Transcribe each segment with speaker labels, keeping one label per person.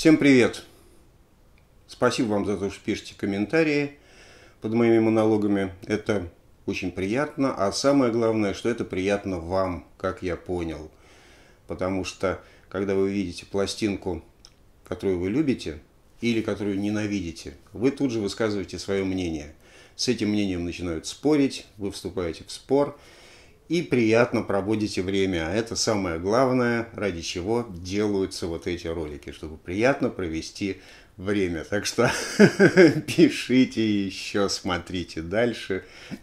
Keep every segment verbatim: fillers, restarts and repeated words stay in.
Speaker 1: Всем привет! Спасибо вам за то, что пишете комментарии под моими монологами. Это очень приятно, а самое главное, что это приятно вам, как я понял. Потому что, когда вы видите пластинку, которую вы любите или которую ненавидите, вы тут же высказываете свое мнение. С этим мнением начинают спорить, вы вступаете в спор и приятно проводите время. А это самое главное, ради чего делаются вот эти ролики, чтобы приятно провести время. Так что пишите еще, смотрите дальше.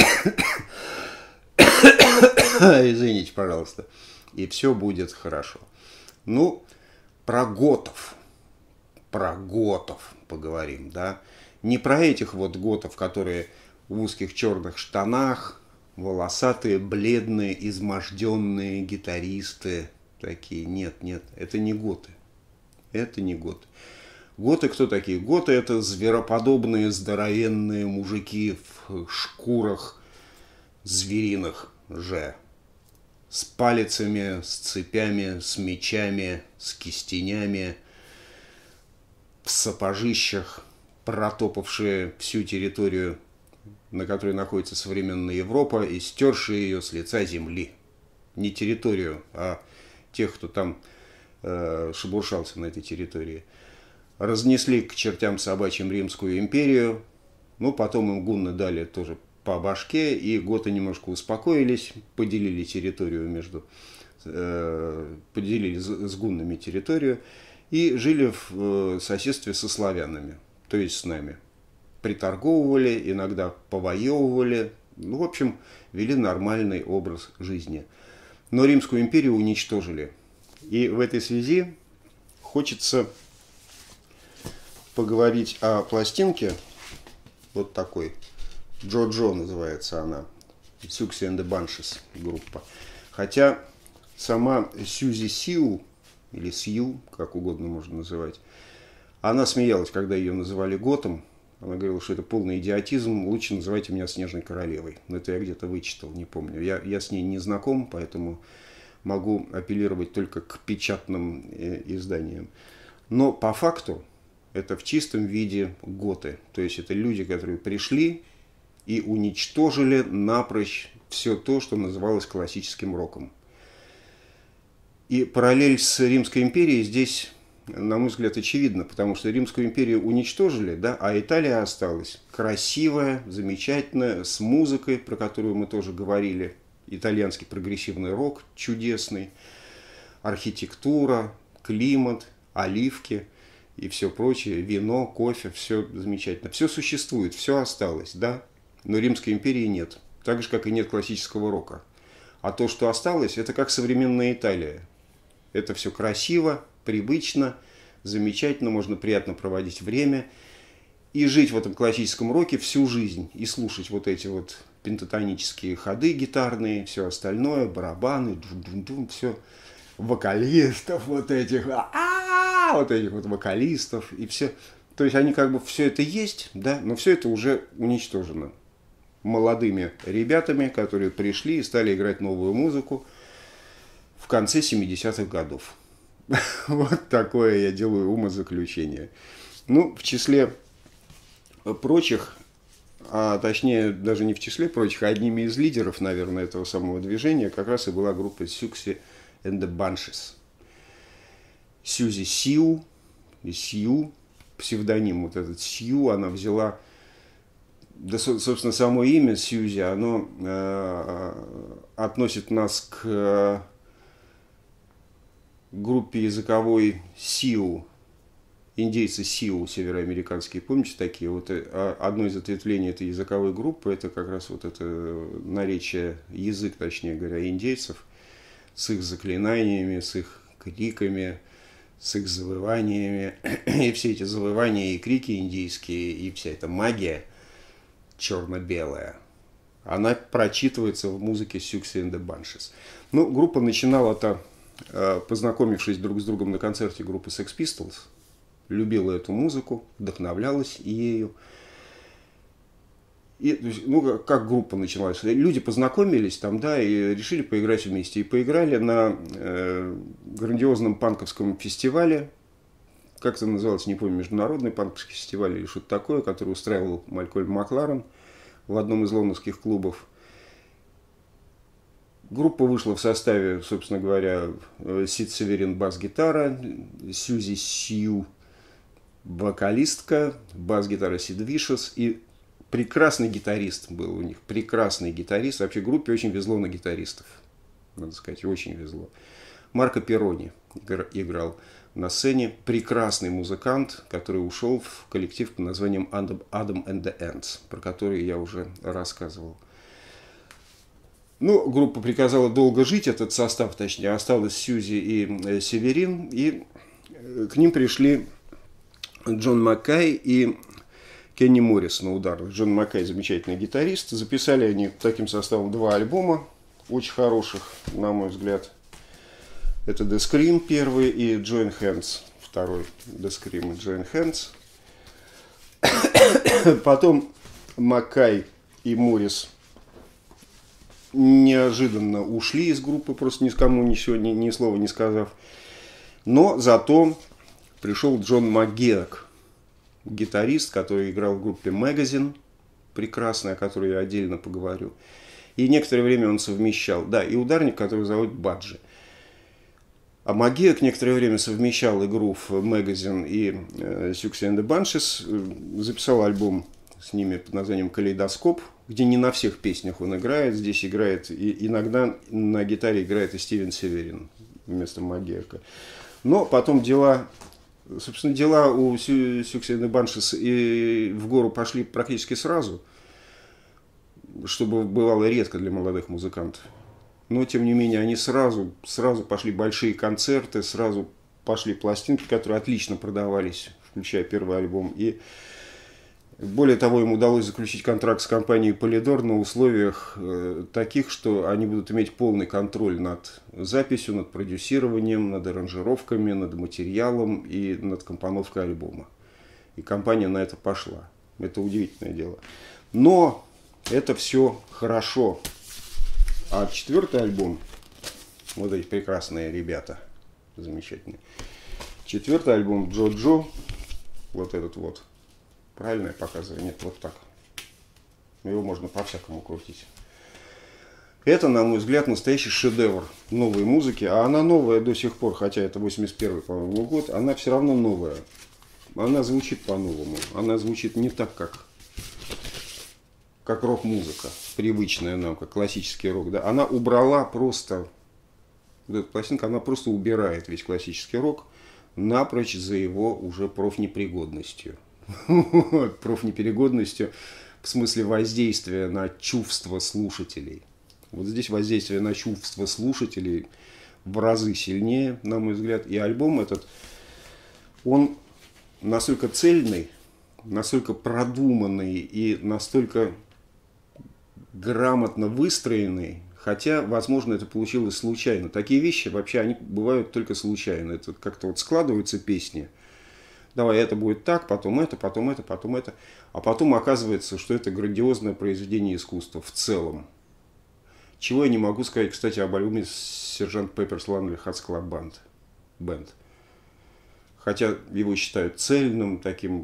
Speaker 1: Извините, пожалуйста. И все будет хорошо. Ну, про готов. Про готов поговорим, да. Не про этих вот готов, которые в узких черных штанах, волосатые, бледные, изможденные гитаристы такие. Нет, нет, это не готы. Это не готы. Готы кто такие? Готы — это звероподобные, здоровенные мужики в шкурах звериных же. С палицами, с цепями, с мечами, с кистенями, в сапожищах, протопавшие всю территорию, на которой находится современная Европа, и стершие ее с лица земли. Не территорию, а тех, кто там э, шебуршался на этой территории. Разнесли к чертям собачьим Римскую империю, ну, потом им гунны дали тоже по башке, и готы немножко успокоились, поделили территорию между, э, поделили с гуннами территорию, и жили в э, соседстве со славянами, то есть с нами. Приторговывали, иногда повоевывали, ну, в общем, вели нормальный образ жизни. Но Римскую империю уничтожили. И в этой связи хочется поговорить о пластинке, вот такой, Джо-Джо называется она, Siouxsie and the Banshees группа. Хотя сама Сьюзи Сиу, или Сью, как угодно можно называть, она смеялась, когда ее называли готом. Она говорила, что это полный идиотизм, лучше называйте меня Снежной Королевой. Но это я где-то вычитал, не помню. Я, я с ней не знаком, поэтому могу апеллировать только к печатным э, изданиям. Но по факту это в чистом виде готы. То есть это люди, которые пришли и уничтожили напрочь все то, что называлось классическим роком. И параллель с Римской империей здесь, на мой взгляд, очевидно, потому что Римскую империю уничтожили, да, а Италия осталась красивая, замечательная, с музыкой, про которую мы тоже говорили, итальянский прогрессивный рок чудесный, архитектура, климат, оливки и все прочее, вино, кофе, все замечательно. Все существует, все осталось, да, но Римской империи нет, так же, как и нет классического рока. А то, что осталось, это как современная Италия. Это все красиво, привычно, замечательно, можно приятно проводить время и жить в этом классическом роке всю жизнь, и слушать вот эти вот пентатонические ходы гитарные, все остальное, барабаны, джун-джун-джун, все, вокалистов вот этих, а-а-а, вот этих вот вокалистов, и все. То есть они как бы все это есть, да, но все это уже уничтожено молодыми ребятами, которые пришли и стали играть новую музыку в конце семидесятых годов. Вот такое я делаю умозаключение. Ну, в числе прочих, а точнее даже не в числе прочих, а одними из лидеров, наверное, этого самого движения как раз и была группа Siouxsie and the Banshees. Сьюзи Сиу, и Сью, псевдоним вот этот Сью, она взяла, да, собственно, само имя Сьюзи, оно э, относит нас к э, группе языковой Сиу, индейцы Сиу североамериканские, помните такие? Вот одно из ответвлений этой языковой группы, это как раз вот это наречие, язык, точнее говоря, индейцев, с их заклинаниями, с их криками, с их завываниями. И все эти завывания и крики индейские, и вся эта магия черно-белая, она прочитывается в музыке Siouxsie and the Banshees. Ну, группа начинала-то, познакомившись друг с другом на концерте группы Sex Pistols, любила эту музыку, вдохновлялась ею. И, ну, как группа началась? Люди познакомились там, да, и решили поиграть вместе. И поиграли на э, грандиозном панковском фестивале как это называлось, не помню, международный панковский фестиваль или что-то такое, который устраивал Малькольм Макларен в одном из лондонских клубов. Группа вышла в составе, собственно говоря, Сид Северин бас-гитара, Сьюзи Сью вокалистка, бас-гитара Сид Вишес и прекрасный гитарист был у них, прекрасный гитарист. Вообще группе очень везло на гитаристов, надо сказать, очень везло. Марко Перрони играл на сцене, прекрасный музыкант, который ушел в коллектив под названием Adam and the Ants, про который я уже рассказывал. Ну, группа приказала долго жить, этот состав, точнее, осталось Сьюзи и Северин, и к ним пришли Джон Маккай и Кенни Моррис на ударных. Джон Маккай замечательный гитарист. Записали они таким составом два альбома, очень хороших, на мой взгляд. Это The Scream первый и Join Hands второй. The Scream и Join Hands. Потом Маккай и Моррис неожиданно ушли из группы, просто никому ничего, ни, ни слова не сказав. Но зато пришел Джон МакГеак, гитарист, который играл в группе Magazine, прекрасная, о которой я отдельно поговорю. И некоторое время он совмещал, да, и ударник, который зовут Баджи. А МакГеак некоторое время совмещал игру в Magazine и э, Siouxsie and the Banshees, записал альбом с ними под названием «Калейдоскоп», где не на всех песнях он играет. Здесь играет, и иногда на гитаре играет и Стивен Северин вместо МакГеака. Но потом дела, собственно, дела у Siouxsie and the Banshees и в гору пошли практически сразу, что бывало редко для молодых музыкантов. Но, тем не менее, они сразу, сразу пошли большие концерты, сразу пошли пластинки, которые отлично продавались, включая первый альбом. И более того, им удалось заключить контракт с компанией Polydor на условиях э, таких, что они будут иметь полный контроль над записью, над продюсированием, над аранжировками, над материалом и над компоновкой альбома. И компания на это пошла. Это удивительное дело. Но это все хорошо. А четвертый альбом, вот эти прекрасные ребята, замечательные. Четвертый альбом Джо-Джо, вот этот вот. Правильно я показываю? Нет, вот так. Его можно по-всякому крутить. Это, на мой взгляд, настоящий шедевр новой музыки. А она новая до сих пор, хотя это восемьдесят первый, по-моему, год, она все равно новая. Она звучит по-новому. Она звучит не так, как, как рок-музыка, привычная нам, как классический рок. Да? Она убрала просто, вот эта пластинка, она просто убирает весь классический рок напрочь за его уже профнепригодностью. профнепригодностью в смысле воздействия на чувства слушателей. Вот здесь воздействие на чувства слушателей в разы сильнее, на мой взгляд. И альбом этот, он настолько цельный, настолько продуманный и настолько грамотно выстроенный, хотя, возможно, это получилось случайно. Такие вещи вообще, они бывают только случайно. Это как-то вот складываются песни. Давай, это будет так, потом это, потом это, потом это. А потом оказывается, что это грандиозное произведение искусства в целом. Чего я не могу сказать, кстати, об альбоме Сержант Pepper's Lonely Hearts Club Band. Band. Хотя его считают цельным, таким,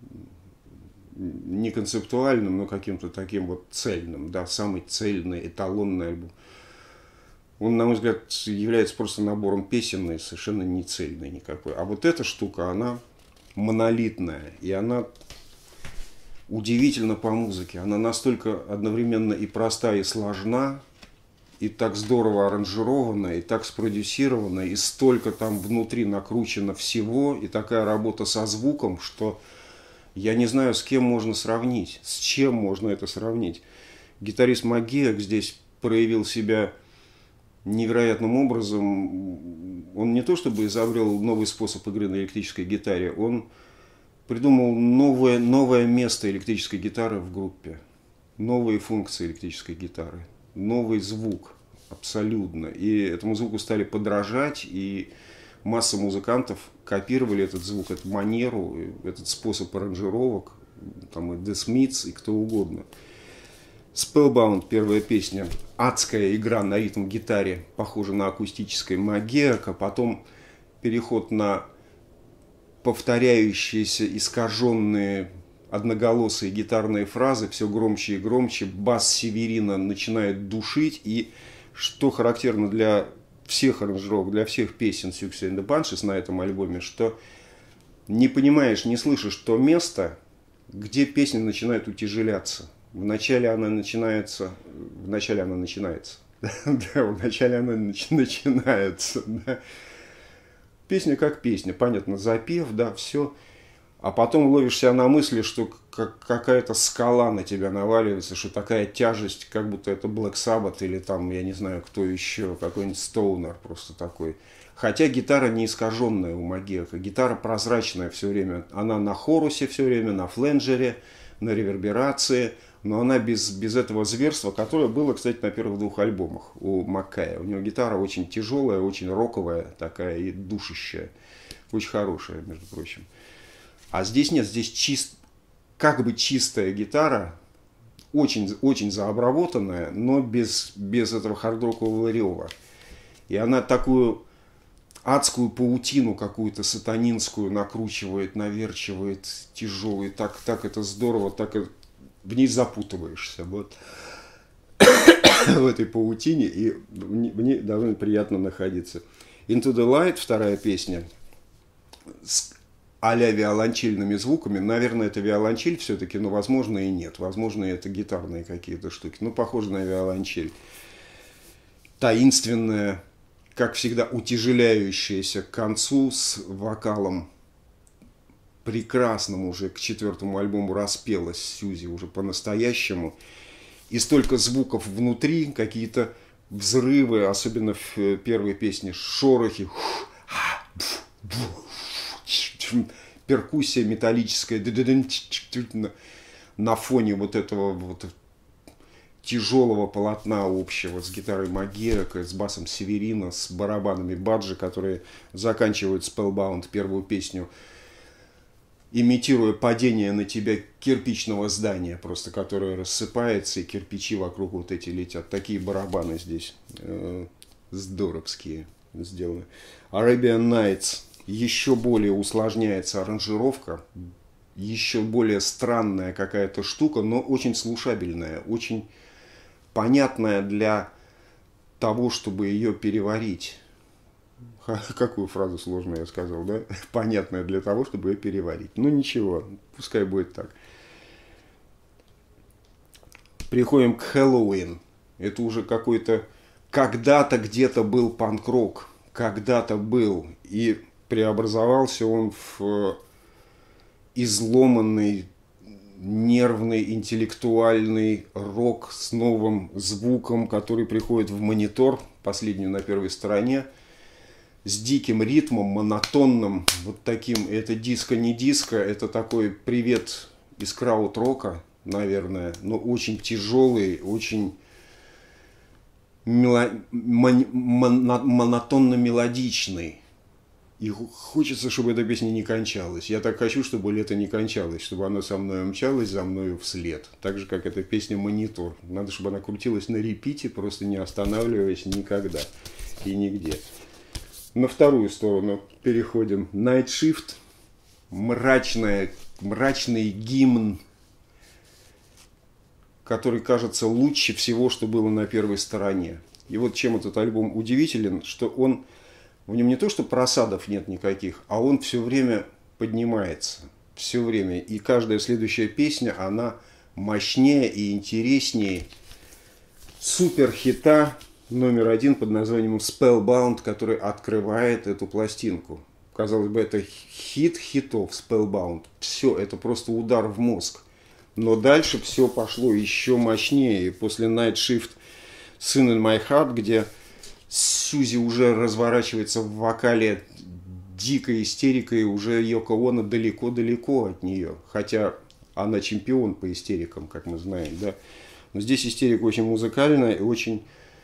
Speaker 1: не концептуальным, но каким-то таким вот цельным. Да, самый цельный, эталонный альбом. Он, на мой взгляд, является просто набором песен и совершенно не цельный никакой. А вот эта штука, она монолитная, и она удивительна по музыке. Она настолько одновременно и проста, и сложна, и так здорово аранжирована, и так спродюсирована, и столько там внутри накручено всего, и такая работа со звуком, что я не знаю, с кем можно сравнить, с чем можно это сравнить. Гитарист МакГеак здесь проявил себя невероятным образом. Он не то чтобы изобрел новый способ игры на электрической гитаре, он придумал новое, новое место электрической гитары в группе, новые функции электрической гитары, новый звук абсолютно. И этому звуку стали подражать, и масса музыкантов копировали этот звук, эту манеру, этот способ аранжировок, там и The Smiths, и кто угодно. Spellbound, первая песня, адская игра на ритм-гитаре, похожа на акустической МакГеака, потом переход на повторяющиеся, искаженные, одноголосые гитарные фразы, все громче и громче, бас Северина начинает душить, и что характерно для всех аранжировок, для всех песен Siouxsie and the Banshees на этом альбоме, что не понимаешь, не слышишь то место, где песня начинает утяжеляться. Вначале она начинается, вначале она начинается, да, вначале она начинается, да. Песня как песня, понятно, запев, да, все. А потом ловишь себя на мысли, что какая-то скала на тебя наваливается, что такая тяжесть, как будто это Black Sabbath или там, я не знаю, кто еще, какой-нибудь Стоунер просто такой. Хотя гитара не искаженная у Магеха, гитара прозрачная все время. Она на хорусе все время, на фленджере, на реверберации, но она без, без этого зверства, которое было, кстати, на первых двух альбомах у Маккая. У него гитара очень тяжелая, очень роковая такая и душащая, очень хорошая, между прочим. А здесь нет, здесь чист, как бы чистая гитара, очень, очень заобработанная, но без, без этого хардрокового рева. И она такую адскую паутину какую-то сатанинскую накручивает, наверчивает тяжелую. Так, так это здорово, так и в ней запутываешься. Вот. В этой паутине, и в ней довольно приятно находиться. Into the Light, вторая песня, с а-ля виолончельными звуками. Наверное, это виолончель все-таки, но возможно и нет. Возможно, это гитарные какие-то штуки. Ну, похоже на виолончель. Таинственная, как всегда, утяжеляющаяся к концу с вокалом прекрасным уже к четвертому альбому распелась Сьюзи уже по-настоящему. И столько звуков внутри, какие-то взрывы, особенно в первой песне, шорохи, перкуссия металлическая на фоне вот этого вот тяжелого полотна общего с гитарой Магеха, с басом Северина, с барабанами Баджи, которые заканчивают Spellbound, первую песню, имитируя падение на тебя кирпичного здания, просто которое рассыпается, и кирпичи вокруг вот эти летят. Такие барабаны здесь э, здоровские сделаны. Arabian Nights. Еще более усложняется аранжировка, еще более странная какая-то штука, но очень слушабельная, очень понятная для того, чтобы ее переварить. Какую фразу сложную я сказал, да? Понятная для того, чтобы ее переварить. Ну ничего, пускай будет так. Приходим к Хэллоуин. Это уже какой-то... Когда-то где-то был панк-рок. Когда-то был. И преобразовался он в изломанный, нервный, интеллектуальный рок с новым звуком, который приходит в монитор, последнюю на первой стороне, с диким ритмом, монотонным, вот таким. Это диско, не диско, это такой привет из крауд-рока, наверное, но очень тяжелый, очень мело... мон... монотонно-мелодичный. И хочется, чтобы эта песня не кончалась. Я так хочу, чтобы лето не кончалось, чтобы она со мной мчалась, за мною вслед. Так же, как эта песня «Монитор». Надо, чтобы она крутилась на репите, просто не останавливаясь никогда и нигде. На вторую сторону переходим. Night Shift. Мрачная, мрачный гимн, который кажется лучше всего, что было на первой стороне. И вот чем этот альбом удивителен, что он... В нем не то, что просадов нет никаких, а он все время поднимается. Все время. И каждая следующая песня, она мощнее и интереснее суперхита номер один под названием Spellbound, который открывает эту пластинку. Казалось бы, это хит хитов Spellbound. Все, это просто удар в мозг. Но дальше все пошло еще мощнее. И после Night Shift Sin in My Heart, где Сьюзи уже разворачивается в вокале дикой истерикой, уже Йоко Оно далеко-далеко от нее. Хотя она чемпион по истерикам, как мы знаем, да. Но здесь истерика очень музыкальная и очень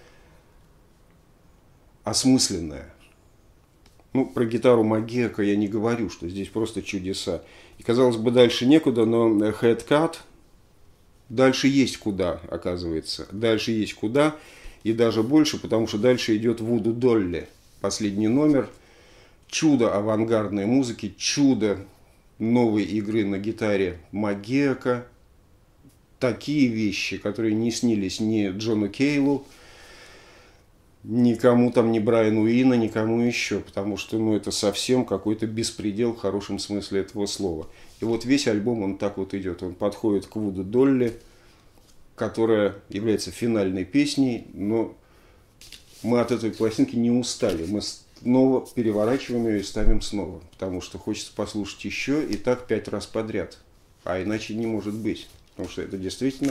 Speaker 1: осмысленная. Ну, про гитару Магеха я не говорю, что здесь просто чудеса. И, казалось бы, дальше некуда, но Headcut дальше есть куда, оказывается. Дальше есть куда. И даже больше, потому что дальше идет Вуду Долли, последний номер, чудо авангардной музыки, чудо новой игры на гитаре Магека. Такие вещи, которые не снились ни Джону Кейлу, никому там, ни Брайану Уина, никому еще, потому что, ну, это совсем какой-то беспредел в хорошем смысле этого слова. И вот весь альбом, он так вот идет. Он подходит к Вуду Долли, которая является финальной песней, но мы от этой пластинки не устали. Мы снова переворачиваем ее и ставим снова, потому что хочется послушать еще и так пять раз подряд. А иначе не может быть, потому что это действительно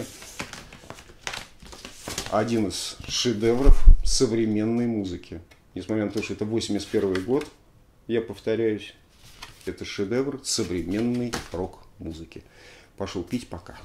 Speaker 1: один из шедевров современной музыки. Несмотря на то, что это восемьдесят первый год, я повторяюсь, это шедевр современной рок-музыки. Пошел пить, пока.